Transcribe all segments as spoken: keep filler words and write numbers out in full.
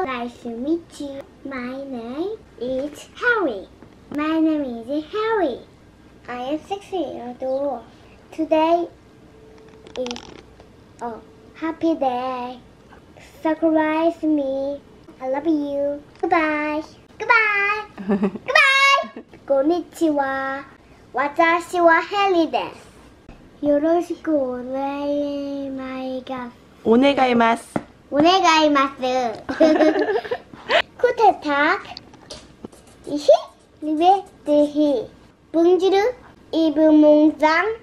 Nice to meet you. My name is Harry. My name is Harry. I am six years old. Today is a happy day. Surprise me. I love you. Goodbye. Goodbye. Goodbye. konnichiwa. Watashi wa Harry desu. 요로시쿠 오네가이마스. 오네가이마스. 오네가이마스. 쿠테탁. 이히 리베드히. 봉지르 이브몽장.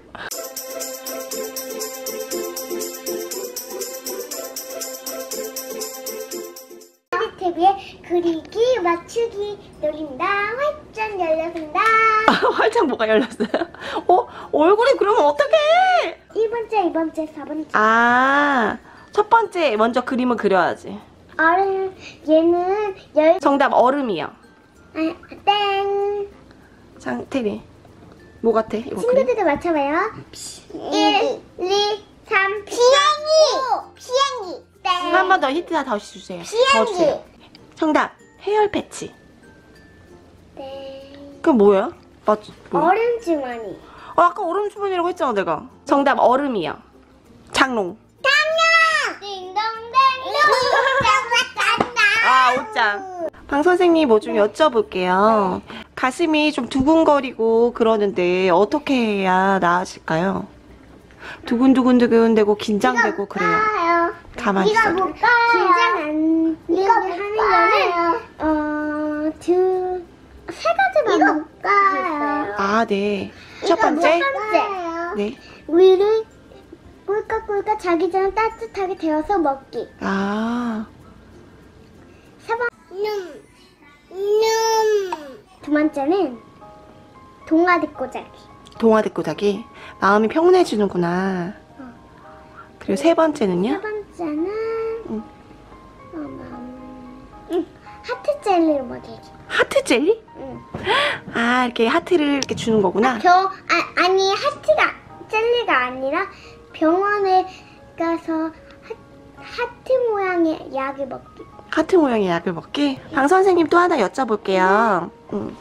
티비에 그리기 맞추기 놀입니다. 활짝 열렸습니다. 아, 활짝 뭐가 열렸어요? 어? 얼굴이 그러면 어떡해? 일 번째, 이 번째, 사 번째. 아, 첫 번째 먼저 그림을 그려야지. 얼음, 얘는 열. 정답 얼음이요. 아, 땡. 장, 테리. 뭐 같아? 이거 친구들도 그림? 맞춰봐요. 일, 이, 삼, 피행이. 피행이. 땡. 한 번 더 힌트 하나 더 주세요. 더 주세요. 피행이. 정답 헤어 패치. 땡. 그게 뭐예요? 맞, 뭐야? 얼음 주머니. 어, 아까 얼음 주머니라고 했잖아 내가. 정답 얼음이요. 장롱. 당뇨. 띵동댕. 아, 옷장. 방 선생님 뭐 좀 여쭤볼게요. 네. 가슴이 좀 두근거리고 그러는데 어떻게 해야 나아질까요? 두근두근두근되고 긴장되고 그래요. 가만히 이거 있어. 볼까요? 긴장 안 되게 하는 거는 어, 두, 세 가지 방법이 있어요. 아, 네. 첫 번째. 첫 번째. 네. 위를 꿀꺽꿀꺽 자기 전에 따뜻하게 데워서 먹기. 아. 세 번. 눔. 눔. 두 번째는 동화 듣고 자기. 동화 듣고 자기. 마음이 평온해지는구나. 어. 그리고 세 번째는요? 세 번째는 응. 어, 음, 응. 하트 젤리를 먹이기. 하트 젤리? 응. 아, 이렇게 하트를 이렇게 주는 거구나. 겨, 아, 아니 하트가 젤리가 아니라 병원에 가서 하, 하트 모양의 약을 먹기. 하트 모양의 약을 먹기? 방 선생님 또 하나 여쭤볼게요. 음.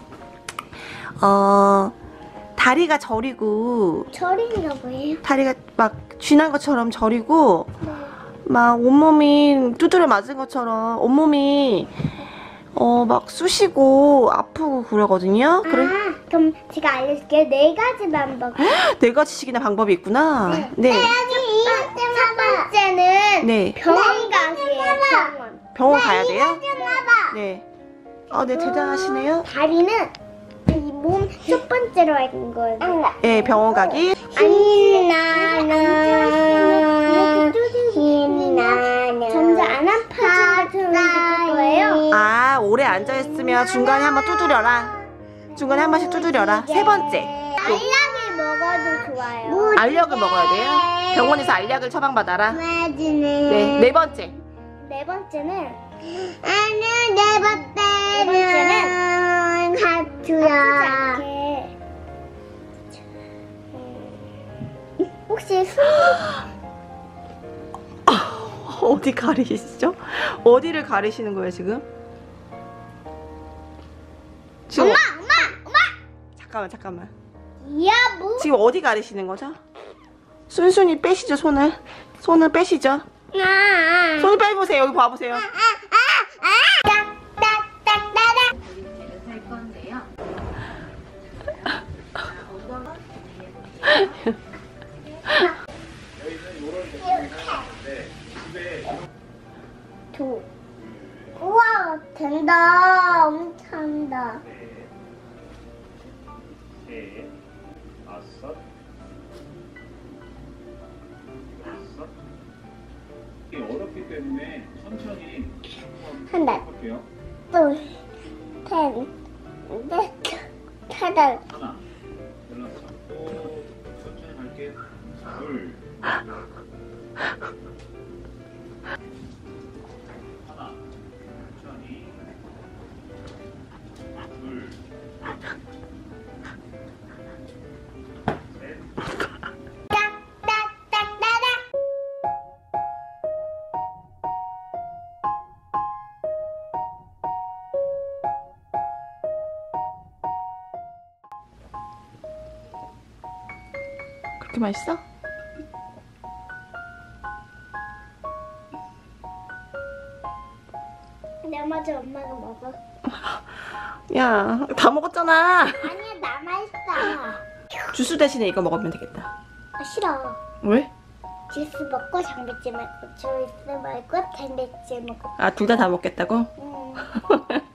어, 다리가 저리고, 저리기가 뭐예요? 다리가 막 쥐난 것처럼 저리고, 네. 막 온몸이 두드려 맞은 것처럼 온몸이 어, 막 쑤시고 아프고 그러거든요. 그래? 아, 그럼 제가 알려줄게요. 네 가지 방법. 네 가지씩이나 방법이 있구나. 네. 첫 번째는 네. 병원 가기예요. 병원. 병원 가야 돼요? 네. 아, 네, 대단하시네요. 다리는 이 몸 첫 번째로 하는 거예요. 네, 병원 가기. 힘나는 힘나는 점점 안 아파지는 느낄 거예요. 아, 오래 앉아있으면 중간에 한번 두드려라. 중간에 한 번씩 두드려라. 세 번째. 알약을 먹어도 좋아요. 알약을 먹어야 돼요? 병원에서 알약을 처방받아라. 네, 네 번째. 네 번째는 아니 네 번째는 하트야. 혹시 숨 어디 가리시죠? 어디를 가리시는 거예요, 지금? 지금 엄마 엄마 엄마 잠깐만, 잠깐만. 야뭐 지금 어디 가리시는 거죠? 순순히 빼시죠, 손을. 손을 빼시죠. 아, 손을 빼보세요. 여기 봐보세요. 딱딱딱딱딱. 살 건데요. 두. 우와 된다. 엄청 한다. 셋, 다섯, 여섯. 이게 어렵기 때문에 천천히 한다. 해볼게요. 둘, 셋, 넷, 다섯. 하나, 연락 잡고 천천히 갈게. 둘, 하나, 천천히, 둘, 셋. 딱딱딱딱딱. 그렇게 맛있어? 나머지 엄마가 먹어. 야, 다 먹었잖아. 아니야, 남아있어. 주스 대신에 이거 먹으면 되겠다. 아, 싫어. 왜? 주스 먹고 장비찜 먹고 주스 말고 단백질 먹고. 아, 둘 다 다 먹겠다고? 응.